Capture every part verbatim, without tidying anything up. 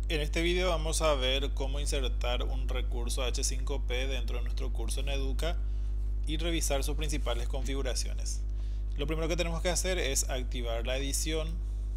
En este video vamos a ver cómo insertar un recurso H cinco P dentro de nuestro curso en Educa y revisar sus principales configuraciones. Lo primero que tenemos que hacer es activar la edición,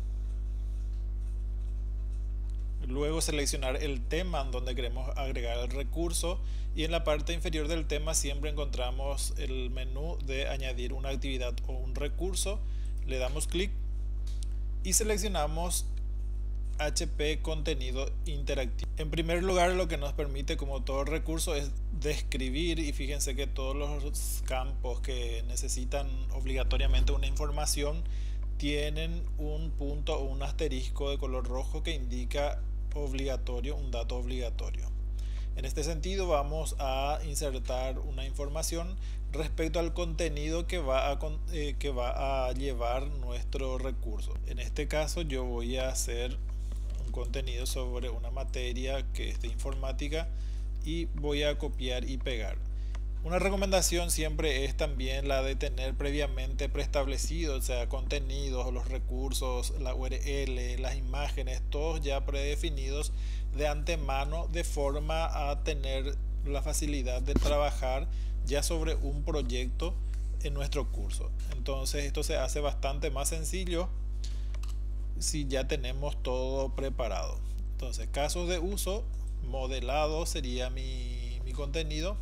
luego seleccionar el tema en donde queremos agregar el recurso y en la parte inferior del tema siempre encontramos el menú de añadir una actividad o un recurso. Le damos clic y seleccionamos H P contenido interactivo. En primer lugar, lo que nos permite, como todo recurso, es describir, y fíjense que todos los campos que necesitan obligatoriamente una información tienen un punto o un asterisco de color rojo que indica obligatorio, un dato obligatorio. En este sentido vamos a insertar una información respecto al contenido que va a, eh, que va a llevar nuestro recurso. En este caso yo voy a hacer un contenido sobre una materia que es de informática y voy a copiar y pegar. Una recomendación siempre es también la de tener previamente preestablecido, o sea, contenidos, los recursos, la U R L, las imágenes, todos ya predefinidos de antemano, de forma a tener la facilidad de trabajar ya sobre un proyecto en nuestro curso. Entonces esto se hace bastante más sencillo si ya tenemos todo preparado. Entonces, casos de uso, modelado sería mi, mi contenido,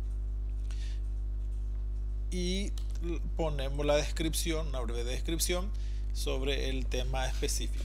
y ponemos la descripción, una breve descripción sobre el tema específico.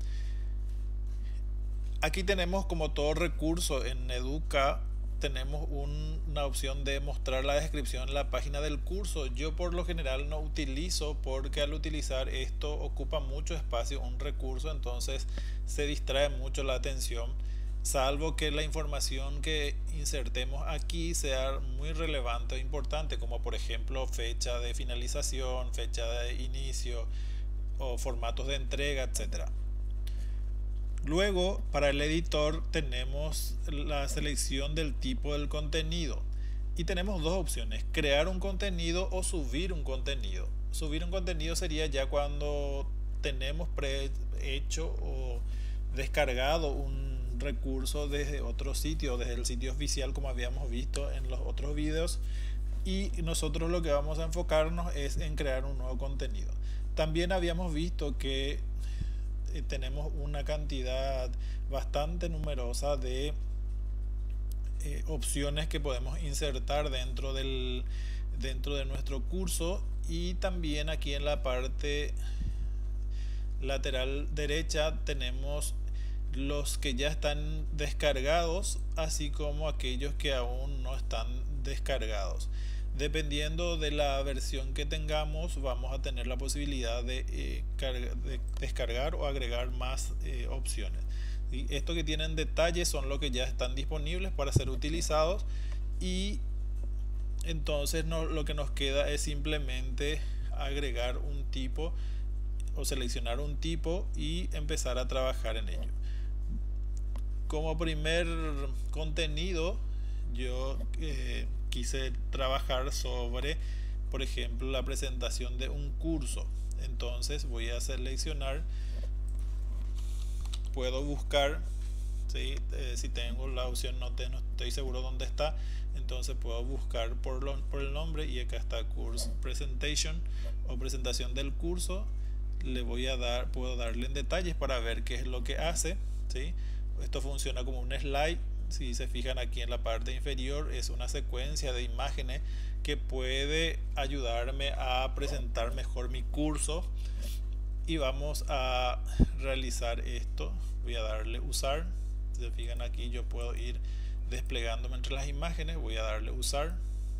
Aquí tenemos, como todo recurso en Educa, tenemos un, una opción de mostrar la descripción en la página del curso. Yo por lo general no utilizo, porque al utilizar esto ocupa mucho espacio un recurso, entonces se distrae mucho la atención, salvo que la información que insertemos aquí sea muy relevante o importante, como por ejemplo fecha de finalización, fecha de inicio o formatos de entrega, etcétera. Luego, para el editor tenemos la selección del tipo del contenido y tenemos dos opciones: crear un contenido o subir un contenido. Subir un contenido sería ya cuando tenemos prehecho o descargado un recurso desde otro sitio, desde el sitio oficial, como habíamos visto en los otros videos, y nosotros lo que vamos a enfocarnos es en crear un nuevo contenido. También habíamos visto que tenemos una cantidad bastante numerosa de eh, opciones que podemos insertar dentro del dentro de nuestro curso, y también aquí en la parte lateral derecha tenemos los que ya están descargados, así como aquellos que aún no están descargados. Dependiendo de la versión que tengamos, vamos a tener la posibilidad de, eh, de descargar o agregar más eh, opciones. Y estos que tienen detalles son los que ya están disponibles para ser utilizados, y entonces no, lo que nos queda es simplemente agregar un tipo o seleccionar un tipo y empezar a trabajar en ello. Como primer contenido, yo eh, quise trabajar sobre, por ejemplo, la presentación de un curso. Entonces voy a seleccionar, puedo buscar, ¿sí? Eh, si tengo la opción, no, te, no estoy seguro dónde está, entonces puedo buscar por, lo, por el nombre, y acá está Course Presentation o presentación del curso. Le voy a dar, puedo darle en detalles para ver qué es lo que hace, ¿sí? Esto funciona como un slide. Si se fijan aquí en la parte inferior, es una secuencia de imágenes que puede ayudarme a presentar mejor mi curso. Y vamos a realizar esto. Voy a darle usar. Si se fijan aquí, yo puedo ir desplegándome entre las imágenes. Voy a darle usar.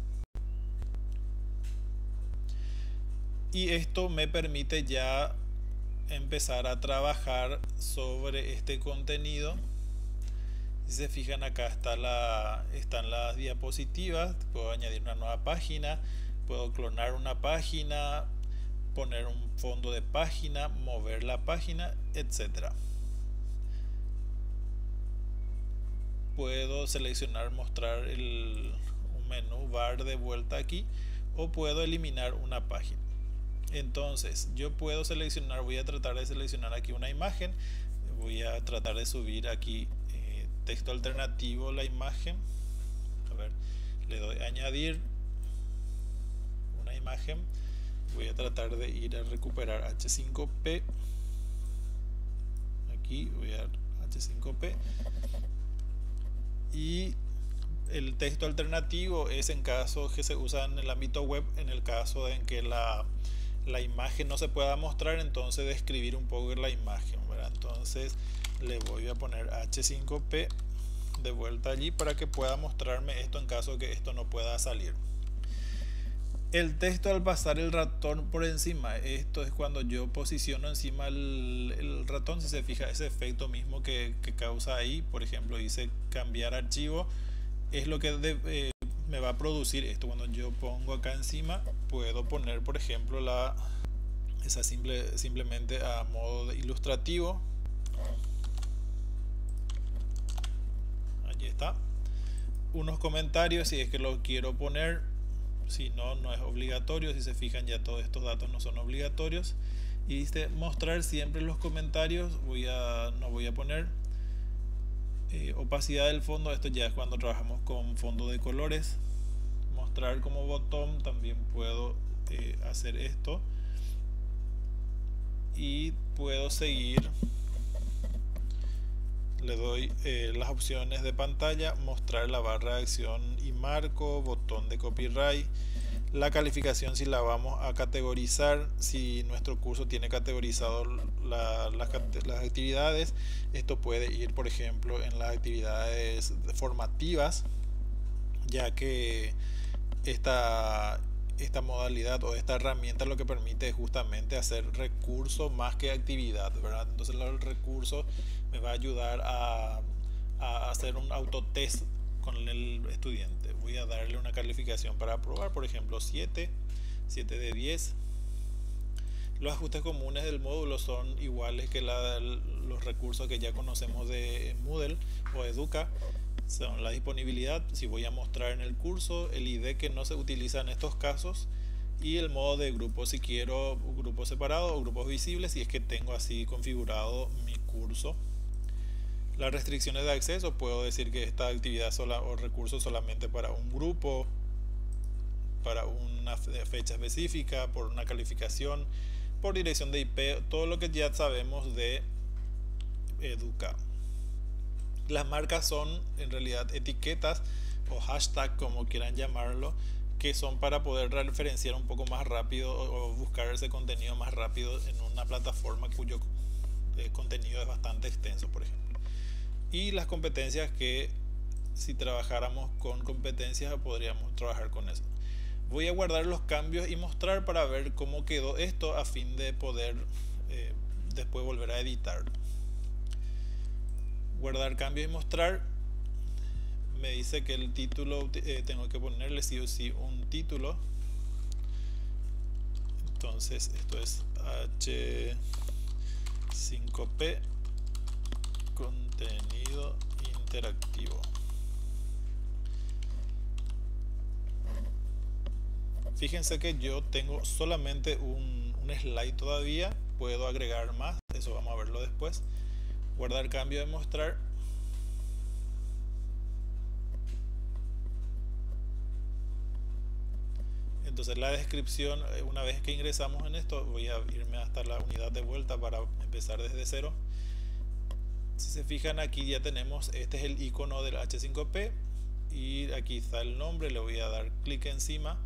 Y esto me permite ya empezar a trabajar sobre este contenido. Si se fijan, acá está la, están las diapositivas. Puedo añadir una nueva página, puedo clonar una página, poner un fondo de página, mover la página, etcétera. Puedo seleccionar mostrar el, un menú bar de vuelta aquí, o puedo eliminar una página. Entonces yo puedo seleccionar, voy a tratar de seleccionar aquí una imagen, voy a tratar de subir aquí eh, texto alternativo, la imagen. A ver, le doy a añadir una imagen. Voy a tratar de ir a recuperar H cinco P. Aquí voy a H cinco P. Y el texto alternativo es en caso que se usa en el ámbito web, en el caso en que la, la imagen no se pueda mostrar, entonces describir un poco la imagen, ¿verdad? Entonces le voy a poner H cinco P de vuelta allí para que pueda mostrarme esto en caso que esto no pueda salir. El texto al pasar el ratón por encima, esto es cuando yo posiciono encima el, el ratón, si se fija ese efecto mismo que, que causa ahí, por ejemplo dice cambiar archivo, es lo que de, eh, me va a producir esto. Cuando yo pongo acá encima puedo poner por ejemplo la esa simple, simplemente a modo de ilustrativo. Allí está, unos comentarios si es que lo quiero poner. Si no, no es obligatorio. Si se fijan, ya todos estos datos no son obligatorios. Y dice mostrar siempre los comentarios. Voy a, no voy a poner eh, opacidad del fondo. Esto ya es cuando trabajamos con fondo de colores. Mostrar como botón, también puedo eh, hacer esto. Y puedo seguir. Le doy eh, las opciones de pantalla, mostrar la barra de acción y marco, botón de copyright, la calificación si la vamos a categorizar, si nuestro curso tiene categorizado la, las, las actividades, esto puede ir por ejemplo en las actividades formativas, ya que esta, esta modalidad o esta herramienta lo que permite es justamente hacer recurso más que actividad, ¿verdad? Entonces el recurso me va a ayudar a, a hacer un autotest con el estudiante. Voy a darle una calificación para aprobar, por ejemplo siete, siete de diez. Los ajustes comunes del módulo son iguales que la, los recursos que ya conocemos de Moodle o Educa. Son la disponibilidad, si voy a mostrar en el curso, el I D que no se utiliza en estos casos, y el modo de grupo, si quiero grupos separados o grupos visibles, si es que tengo así configurado mi curso. Las restricciones de acceso, puedo decir que esta actividad sola o recurso solamente para un grupo, para una fecha específica, por una calificación, por dirección de I P, todo lo que ya sabemos de Educa. Las marcas son en realidad etiquetas o hashtag, como quieran llamarlo, que son para poder referenciar un poco más rápido o buscar ese contenido más rápido en una plataforma cuyo eh, contenido es bastante extenso, por ejemplo. Y las competencias, que si trabajáramos con competencias podríamos trabajar con eso. Voy a guardar los cambios y mostrar para ver cómo quedó esto a fin de poder eh, después volver a editar. Guardar cambios y mostrar. Me dice que el título eh, tengo que ponerle sí o sí un título. Entonces esto es H cinco P contenido interactivo. Fíjense que yo tengo solamente un, un slide todavía, puedo agregar más, eso vamos a verlo después. Guardar cambio de mostrar. Entonces la descripción, una vez que ingresamos en esto, voy a irme hasta la unidad de vuelta para empezar desde cero. Si se fijan, aquí ya tenemos, este es el icono del H cinco P y aquí está el nombre. Le voy a dar clic encima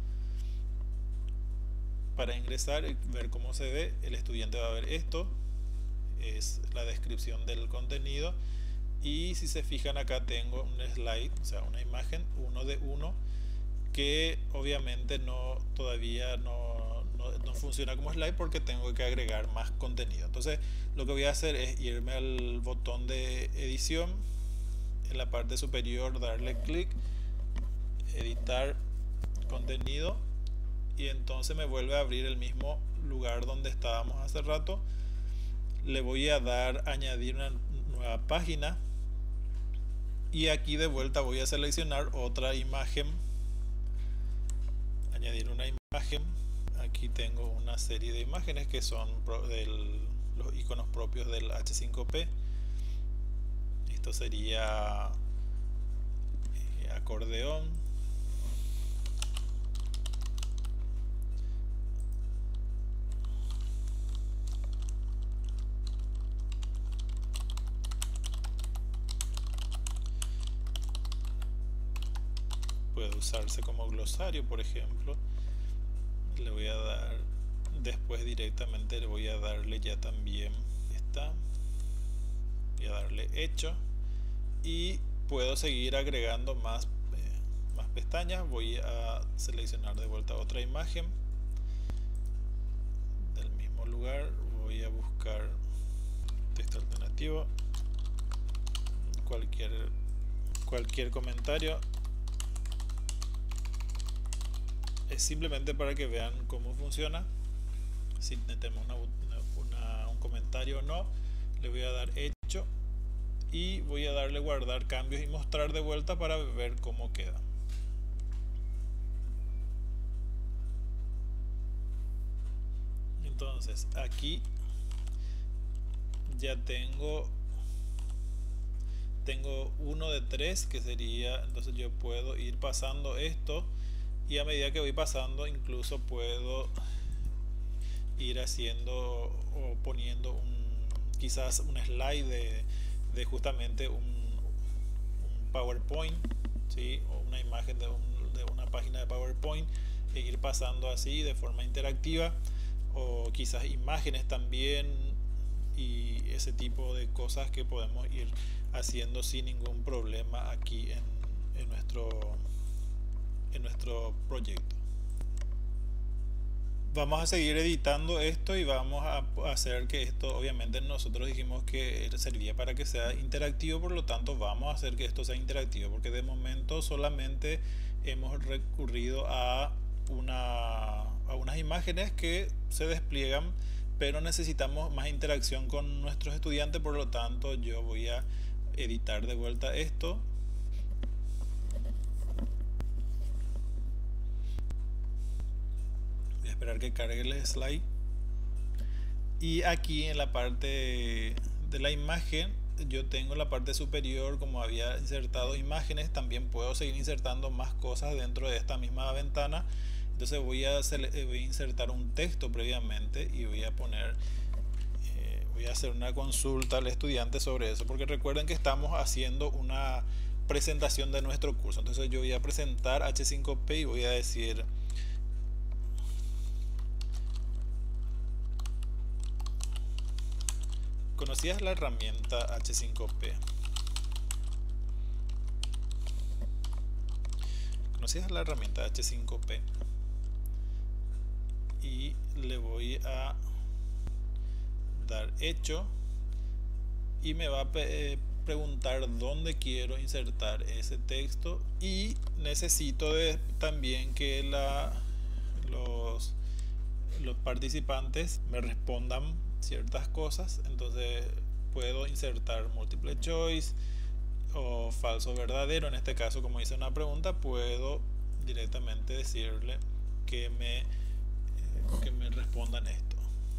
para ingresar y ver cómo se ve. El estudiante va a ver esto, es la descripción del contenido, y si se fijan acá tengo un slide, o sea una imagen uno de uno, que obviamente no todavía no, no, no funciona como slide porque tengo que agregar más contenido. Entonces lo que voy a hacer es irme al botón de edición, en la parte superior darle clic, editar contenido, y entonces me vuelve a abrir el mismo lugar donde estábamos hace rato. Le voy a dar añadir una nueva página, y aquí de vuelta voy a seleccionar otra imagen, añadir una imagen. Aquí tengo una serie de imágenes que son de los iconos propios del H cinco P. esto sería eh, acordeón. Puede usarse como glosario, por ejemplo. Le voy a dar, después directamente le voy a darle ya también esta, voy a darle hecho, y puedo seguir agregando más, eh, más pestañas. Voy a seleccionar de vuelta otra imagen del mismo lugar, voy a buscar texto alternativo, cualquier, cualquier comentario. Es simplemente para que vean cómo funciona. Si tenemos una, una, un comentario o no, le voy a dar hecho y voy a darle guardar cambios y mostrar de vuelta para ver cómo queda. Entonces aquí ya tengo tengo uno de tres, que sería, entonces yo puedo ir pasando esto, y a medida que voy pasando incluso puedo ir haciendo o poniendo un, quizás un slide de, de justamente un, un PowerPoint, ¿sí? O una imagen de, un, de una página de PowerPoint, e ir pasando así de forma interactiva, o quizás imágenes también, y ese tipo de cosas que podemos ir haciendo sin ningún problema aquí en, en nuestro en nuestro proyecto. Vamos a seguir editando esto y vamos a hacer que esto, obviamente nosotros dijimos que servía para que sea interactivo, por lo tanto vamos a hacer que esto sea interactivo, porque de momento solamente hemos recurrido a, una, a unas imágenes que se despliegan, pero necesitamos más interacción con nuestros estudiantes. Por lo tanto yo voy a editar de vuelta esto. Esperar que cargue el slide, y aquí en la parte de la imagen yo tengo en la parte superior, como había insertado imágenes, también puedo seguir insertando más cosas dentro de esta misma ventana. Entonces voy a, hacer, voy a insertar un texto previamente y voy a poner eh, voy a hacer una consulta al estudiante sobre eso, porque recuerden que estamos haciendo una presentación de nuestro curso. Entonces yo voy a presentar H cinco P y voy a decir: ¿conocías la herramienta H cinco P? ¿Conocías la herramienta H cinco P? Y le voy a dar hecho, y me va a eh, preguntar dónde quiero insertar ese texto, y necesito de, también que la, los, los participantes me respondan ciertas cosas. Entonces puedo insertar multiple choice o falso verdadero. En este caso, como hice una pregunta, puedo directamente decirle que me, eh, que me respondan esto.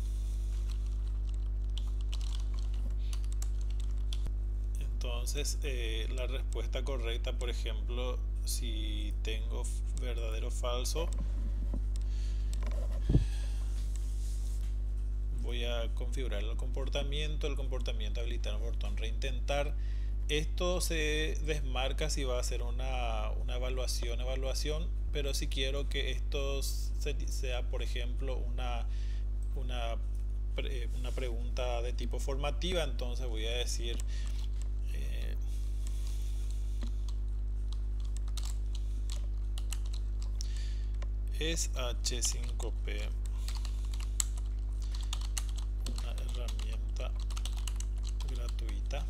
Entonces eh, la respuesta correcta, por ejemplo, si tengo verdadero o falso, voy a configurar el comportamiento, el comportamiento habilitar el botón reintentar. Esto se desmarca si va a hacer una, una evaluación, evaluación, pero si quiero que esto sea, por ejemplo, una, una, una pregunta de tipo formativa, entonces voy a decir eh, ¿es H cinco P una herramienta gratuita?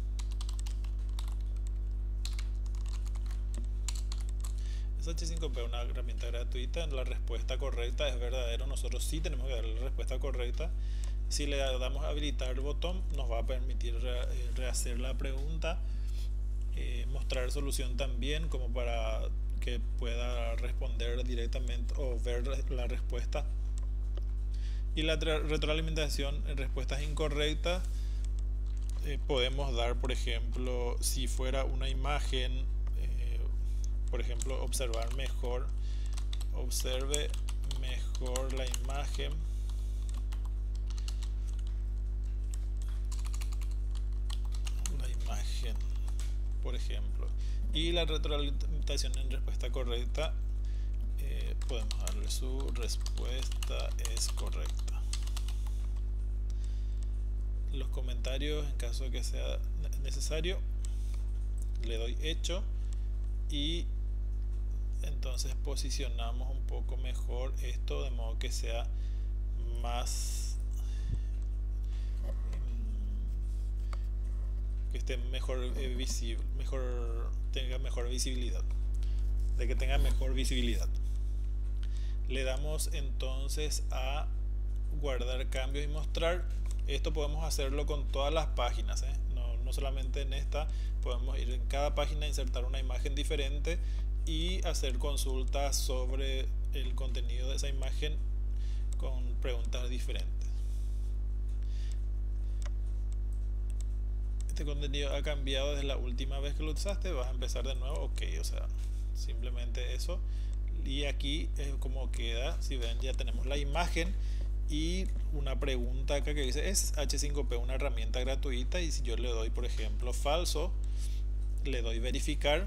¿Es H cinco P una herramienta gratuita? La respuesta correcta es verdadero. Nosotros sí tenemos que darle la respuesta correcta. Si le damos a habilitar el botón, nos va a permitir re rehacer la pregunta, eh, mostrar solución también, como para que pueda responder directamente o ver la respuesta. Y la retroalimentación en respuestas incorrectas, eh, podemos dar, por ejemplo, si fuera una imagen, eh, por ejemplo, observar mejor, observe mejor la imagen. La imagen, por ejemplo. Y la retroalimentación en respuesta correcta, eh, podemos darle su respuesta es correcta. Los comentarios, en caso de que sea necesario, le doy hecho y entonces posicionamos un poco mejor esto de modo que sea más, que esté mejor eh, visible, mejor, tenga mejor visibilidad, de que tenga mejor visibilidad. Le damos entonces a guardar cambios y mostrar. Esto podemos hacerlo con todas las páginas, ¿eh? no, no solamente en esta. Podemos ir en cada página, insertar una imagen diferente y hacer consultas sobre el contenido de esa imagen con preguntas diferentes. Este contenido ha cambiado desde la última vez que lo usaste, vas a empezar de nuevo, ok, o sea, simplemente eso. Y aquí es como queda, si ven, ya tenemos la imagen y una pregunta acá que dice, ¿es H cinco P una herramienta gratuita? Y si yo le doy, por ejemplo, falso, le doy verificar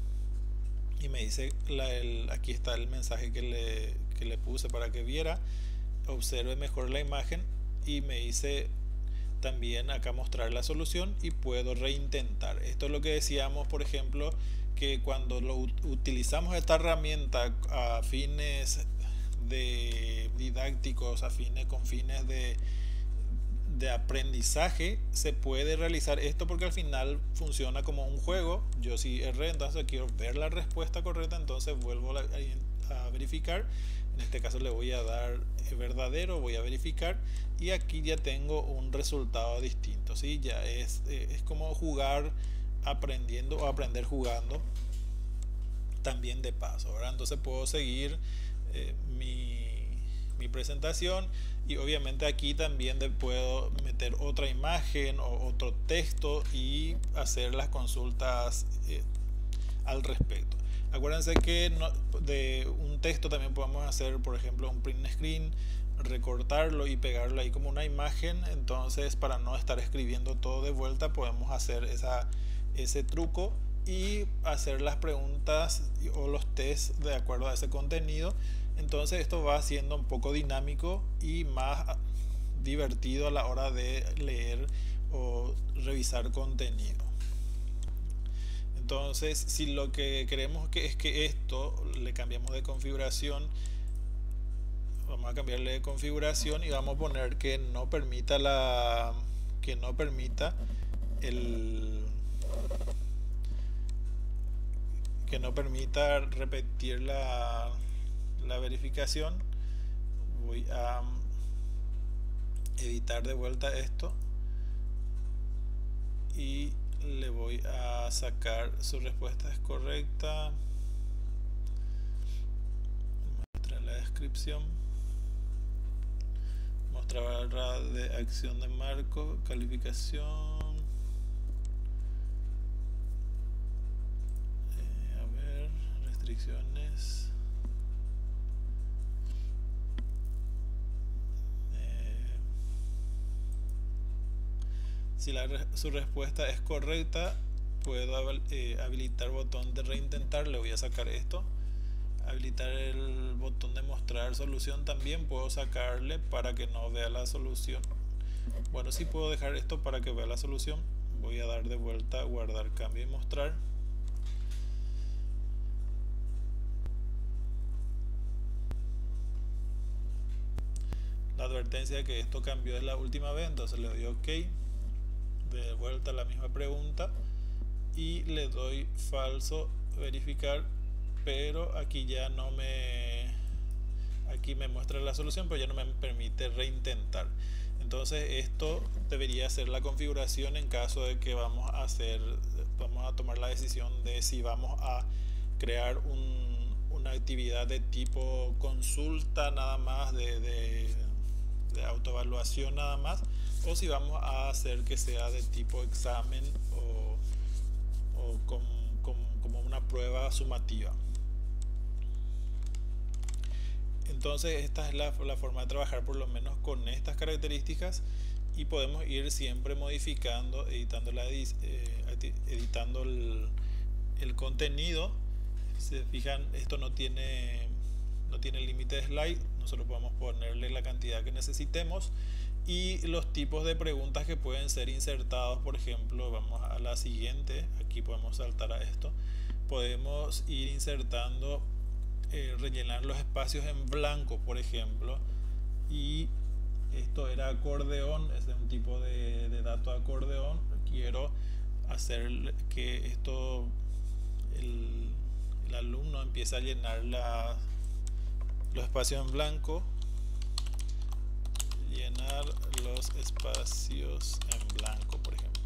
y me dice, la, el, aquí está el mensaje que le, que le puse para que viera, observe mejor la imagen, y me dice también acá mostrar la solución y puedo reintentar. Esto es lo que decíamos, por ejemplo, que cuando lo utilizamos esta herramienta a fines de didácticos, a fines con fines de, de aprendizaje, se puede realizar esto porque al final funciona como un juego. Yo si erré, entonces quiero ver la respuesta correcta, entonces vuelvo a, a verificar. En este caso le voy a dar verdadero, voy a verificar y aquí ya tengo un resultado distinto, ¿sí? Ya es, eh, es como jugar aprendiendo o aprender jugando también de paso, ¿verdad? Entonces puedo seguir eh, mi, mi presentación y obviamente aquí también de, puedo meter otra imagen o otro texto y hacer las consultas eh, al respecto. Acuérdense que no, de un texto también podemos hacer, por ejemplo, un print screen, recortarlo y pegarlo ahí como una imagen. Entonces, para no estar escribiendo todo de vuelta, podemos hacer esa, ese truco y hacer las preguntas o los tests de acuerdo a ese contenido. Entonces, esto va siendo un poco dinámico y más divertido a la hora de leer o revisar contenido. Entonces, si lo que queremos que es que esto le cambiamos de configuración, vamos a cambiarle de configuración y vamos a poner que no permita la que no permita el que no permita repetir la, la verificación. Voy a editar de vuelta esto y le voy a sacar su respuesta es correcta, mostrar la descripción, mostrar de acción de marco, calificación, eh, a ver, restricciones, si la, su respuesta es correcta, puedo eh, habilitar botón de reintentar. Le voy a sacar esto, habilitar el botón de mostrar solución, también puedo sacarle para que no vea la solución. Bueno, sí puedo dejar esto para que vea la solución. Voy a dar de vuelta, guardar cambio y mostrar. La advertencia de que esto cambió es la última vez, entonces le doy OK. De vuelta la misma pregunta y le doy falso, verificar, pero aquí ya no me aquí me muestra la solución, pero ya no me permite reintentar. Entonces esto debería ser la configuración en caso de que vamos a hacer vamos a tomar la decisión de si vamos a crear un, una actividad de tipo consulta nada más, de, de, de autoevaluación nada más, o si vamos a hacer que sea de tipo examen o, o con, con, como una prueba sumativa. Entonces esta es la, la forma de trabajar por lo menos con estas características, y podemos ir siempre modificando, editando, la, eh, editando el, el contenido. Si se fijan, esto no tiene, no tiene límite de slide, nosotros podemos ponerle la cantidad que necesitemos y los tipos de preguntas que pueden ser insertados. Por ejemplo, vamos a la siguiente, aquí podemos saltar a esto, podemos ir insertando, eh, rellenar los espacios en blanco, por ejemplo, y esto era acordeón, es un tipo de, de dato acordeón. Quiero hacer que esto, el, el alumno empiece a llenar la, los espacios en blanco, llenar los espacios en blanco, por ejemplo.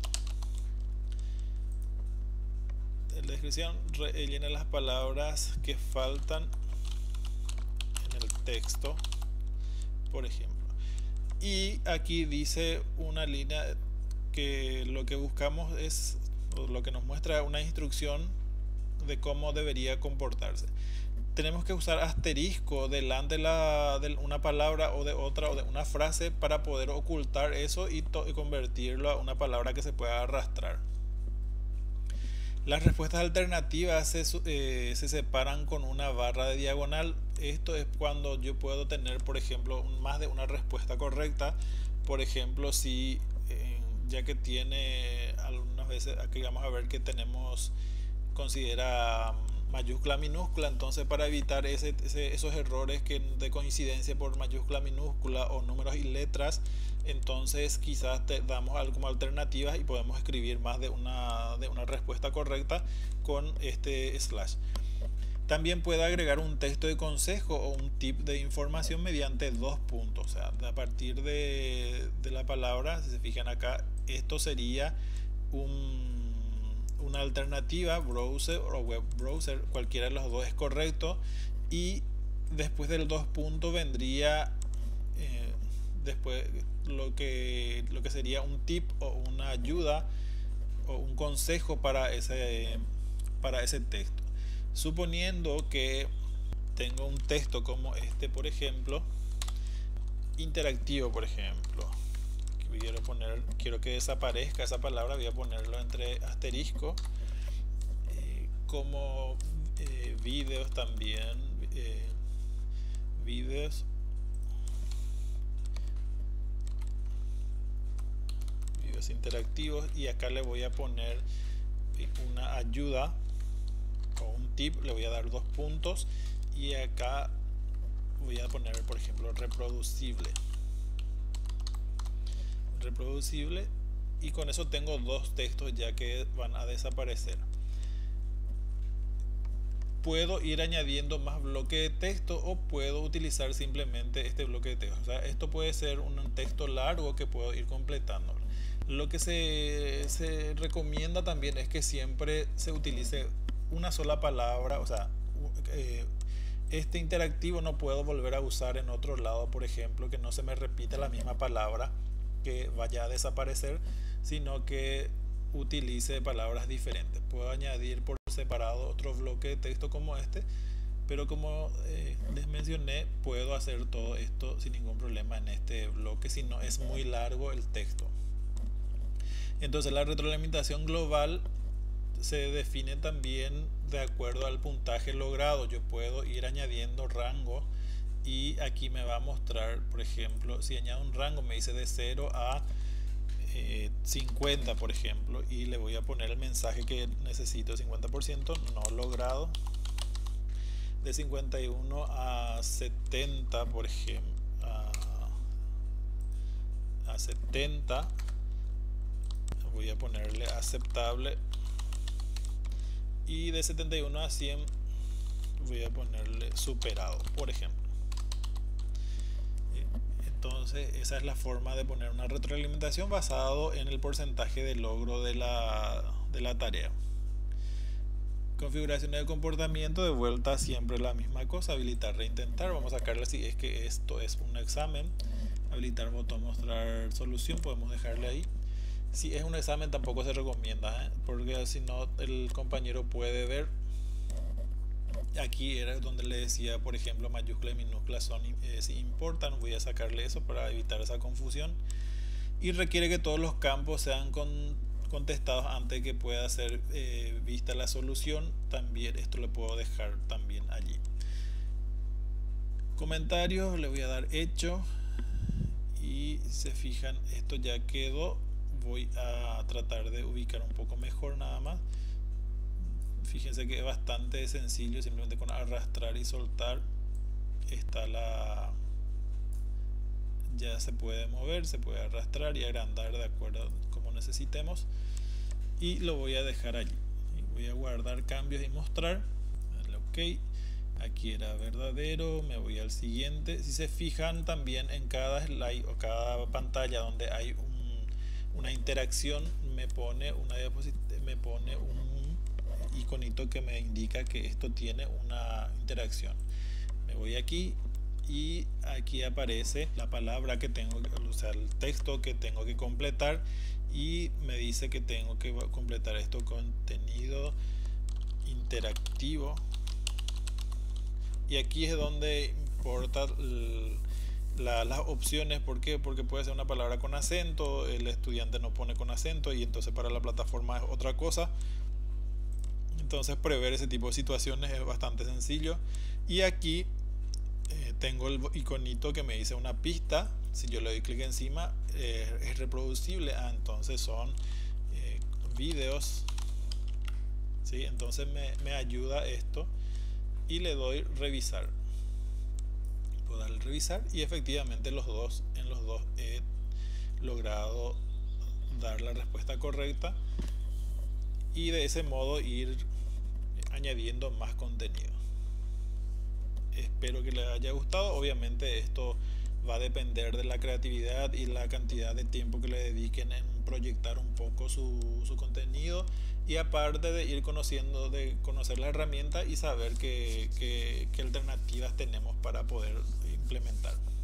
En la descripción rellena las palabras que faltan en el texto, por ejemplo. Y aquí dice una línea que lo que buscamos es, o lo que nos muestra una instrucción de cómo debería comportarse. Tenemos que usar asterisco delante de, la, de una palabra o de otra o de una frase para poder ocultar eso y, y convertirlo a una palabra que se pueda arrastrar. Las respuestas alternativas se, eh, se separan con una barra de diagonal. Esto es cuando yo puedo tener, por ejemplo, más de una respuesta correcta. Por ejemplo, si eh, ya que tiene algunas veces, aquí vamos a ver que tenemos, considera mayúscula minúscula, entonces para evitar ese, ese, esos errores que de coincidencia por mayúscula minúscula o números y letras, entonces quizás te damos algo como alternativas y podemos escribir más de una, de una respuesta correcta con este slash. También puede agregar un texto de consejo o un tip de información mediante dos puntos. O sea, a partir de, de la palabra, si se fijan acá, esto sería un, una alternativa, browser o web browser, cualquiera de los dos es correcto. Y después del dos puntos vendría eh, después lo que, lo que sería un tip o una ayuda o un consejo para ese, para ese texto. Suponiendo que tengo un texto como este, por ejemplo, interactivo, por ejemplo, quiero poner, quiero que desaparezca esa palabra, voy a ponerlo entre asterisco, eh, como eh, videos también, eh, videos, videos interactivos, y acá le voy a poner una ayuda o un tip, le voy a dar dos puntos, y acá voy a poner, por ejemplo, reproducible reproducible y con eso tengo dos textos ya que van a desaparecer. Puedo ir añadiendo más bloques de texto o puedo utilizar simplemente este bloque de texto. O sea, esto puede ser un texto largo que puedo ir completando. Lo que se, se recomienda también es que siempre se utilice una sola palabra. O sea, eh, este interactivo no puedo volver a usar en otro lado, por ejemplo, que no se me repita la misma palabra que vaya a desaparecer, sino que utilice palabras diferentes. Puedo añadir por separado otro bloque de texto como este, pero como eh, les mencioné, puedo hacer todo esto sin ningún problema en este bloque si no es muy largo el texto. Entonces la retroalimentación global se define también de acuerdo al puntaje logrado. Yo puedo ir añadiendo rango y aquí me va a mostrar, por ejemplo, si añado un rango me dice de cero a eh, cincuenta, por ejemplo, y le voy a poner el mensaje que necesito, cincuenta por ciento no logrado. De cincuenta y uno a setenta, por ejemplo, a, a setenta voy a ponerle aceptable, y de setenta y uno a cien voy a ponerle superado, por ejemplo. Entonces esa es la forma de poner una retroalimentación basado en el porcentaje de logro de la, de la tarea. Configuraciones de comportamiento, de vuelta siempre la misma cosa, habilitar, reintentar. Vamos a sacarle si es que esto es un examen. habilitar botón mostrar solución, podemos dejarle ahí. Si es un examen tampoco se recomienda, ¿eh? Porque si no el compañero puede ver. Aquí era donde le decía, por ejemplo, mayúsculas y minúsculas son eh, si importan. Voy a sacarle eso para evitar esa confusión. Y requiere que todos los campos sean con, contestados antes que pueda ser eh, vista la solución. También esto lo puedo dejar también allí. Comentarios, le voy a dar hecho. Y se fijan, esto ya quedó. Voy a tratar de ubicar un poco mejor nada más. Fíjense que es bastante sencillo, simplemente con arrastrar y soltar está la... ya se puede mover, se puede arrastrar y agrandar de acuerdo a como necesitemos. Y lo voy a dejar allí. Voy a guardar cambios y mostrar. Darle OK. Aquí era verdadero, me voy al siguiente. Si se fijan también en cada slide o cada pantalla donde hay un, una interacción, me pone una diapositiva, me pone un iconito que me indica que esto tiene una interacción. Me voy aquí y aquí aparece la palabra que tengo, o sea, el texto que tengo que completar, y me dice que tengo que completar esto: contenido interactivo. Y aquí es donde importa el, la, las opciones. ¿Por qué? Porque puede ser una palabra con acento, el estudiante no pone con acento y entonces para la plataforma es otra cosa. Entonces prever ese tipo de situaciones es bastante sencillo. Y aquí eh, tengo el iconito que me dice una pista. Si yo le doy clic encima eh, es reproducible. Ah, entonces son eh, videos, ¿sí? Entonces me, me ayuda esto. Y le doy revisar. Puedo darle revisar y efectivamente los dos, en los dos he logrado dar la respuesta correcta. Y de ese modo ir añadiendo más contenido. Espero que les haya gustado. Obviamente esto va a depender de la creatividad y la cantidad de tiempo que le dediquen en proyectar un poco su, su contenido, y aparte de ir conociendo, de conocer la herramienta y saber qué, qué, qué alternativas tenemos para poder implementar.